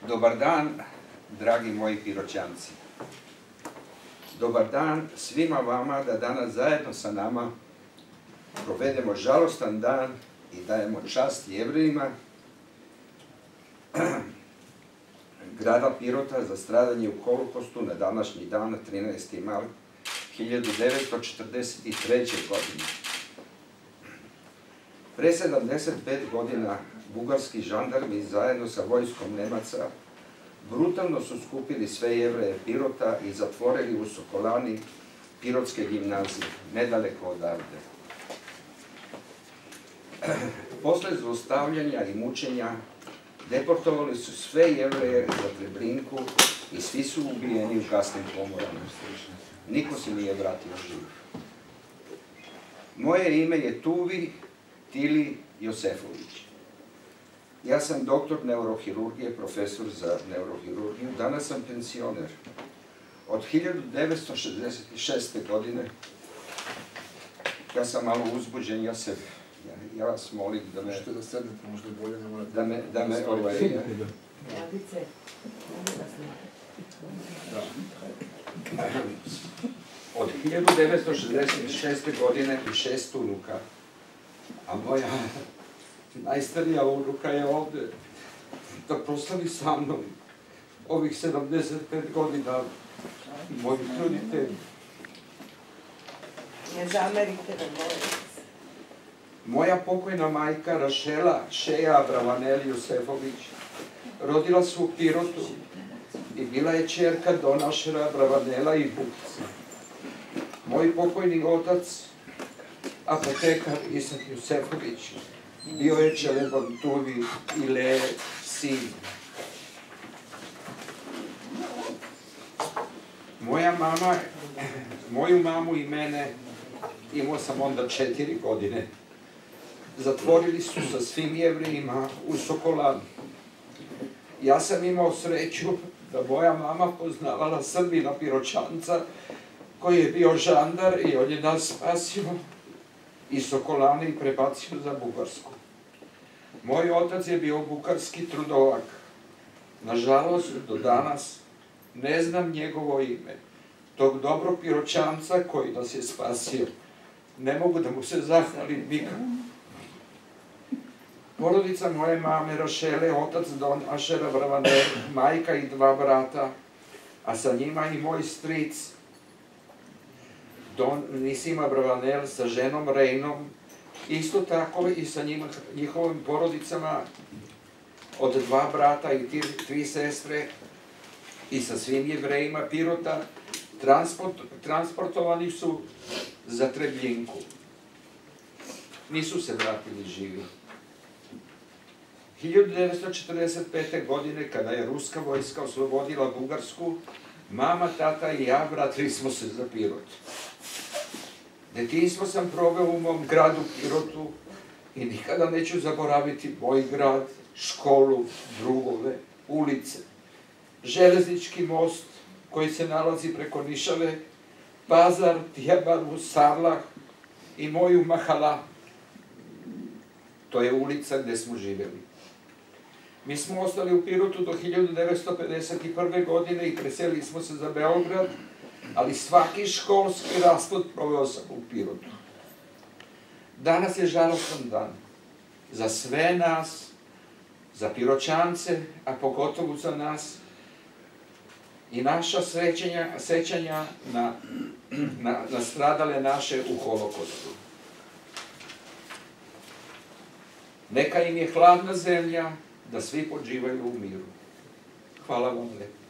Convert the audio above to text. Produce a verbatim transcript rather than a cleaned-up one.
Dobar dan, dragi moji Piroćanci. Dobar dan svima vama da danas zajedno sa nama provedemo žalostan dan i dajemo čast Jevrejima grada Pirota za stradanje u Holokostu na današnji dan, trinaesti mart hiljadu devetsto četrdeset treće. godine. Pre sedamdeset pet godina bugarski žandarmi zajedno sa vojskom Nemaca brutalno su skupili sve Jevreje Pirota i zatvorili u Sokolani Pirotske gimnazije, nedaleko odavde. Posle zlostavljanja i mučenja deportovali su sve Jevreje za Treblinku i svi su ubijeni u gasnim komorama. Niko se nije vratio živ. Moje ime je Tuvi Tili Josefović. Ja sam doktor neurohirurgije, profesor za neurohirurgiju. Danas sam pensioner. Od hiljadu devetsto šezdeset šeste. godine, ja sam malo uzbuđen, ja se, ja vas molim da me... Možete da sednete, možda je bolje, ne morate... Da me, da me, ovaj... Od hiljadu devetsto šezdeset šeste. godine i šest unuka, a moja najstarija unuka je ovde da proslavi sa mnom ovih sedamdeset pet godina mojih roditelji. Ne zamerite da molim. Moja pokojna majka Rašela Šeja Abravanel Josefović rodila se u Pirotu i bila je ćerka Donašera Abravanela i Bukice. Moj pokojni otac, apotekar Isak Josefović, bio je Čelebon Tuvi i Leje sin. Moja mama, moju mamu i mene, imao sam onda četiri godine, zatvorili su sa svim Jevrejima u Sokolanu. Ja sam imao sreću da moja mama poznavala Srbina Piroćanca, koji je bio žandar i on je nas spasio iz Sokolane i prebacio za Bugarsku. Moj otac je bio bugarski trudovak. Nažalost, do danas ne znam njegovo ime, tog dobrog Piroćanca koji nas je spasio. Ne mogu da mu se zahvalim nikako. Porodica moje mame Rašele, otac Don Ašera Abravanel, majka i dva brata, a sa njima i moj stric Don Nisim Abravanel sa ženom Rejnom, isto tako i sa njihovim porodicama od dva brata i tri sestre i sa svim Jevrejima Pirota transportovani su za Trebljinku. Nisu se vratili živi. hiljadu devetsto četrdeset pete. godine, kada je ruska vojska oslobodila Bugarsku, mama, tata i ja vratili smo se za Pirot. Detinjstvo sam proveo u mom gradu Pirotu i nikada neću zaboraviti moj grad, školu, drugove, ulice, železnički most koji se nalazi preko Nišave, Pazar, Tijabaru, Sarlah i moju Mahala. To je ulica gde smo živeli. Mi smo ostali u Pirotu do hiljadu devetsto pedeset prve. godine i preselili smo se za Beograd, ali svaki školski raspod proveo sam u Pirotu. Danas je žalostan dan za sve nas, za Piroćance, a pogotovo za nas, i naša sećanja na stradale naše u Holokostu. Neka im je hladna zemlja, da svi počivaju u miru. Hvala vam lepo.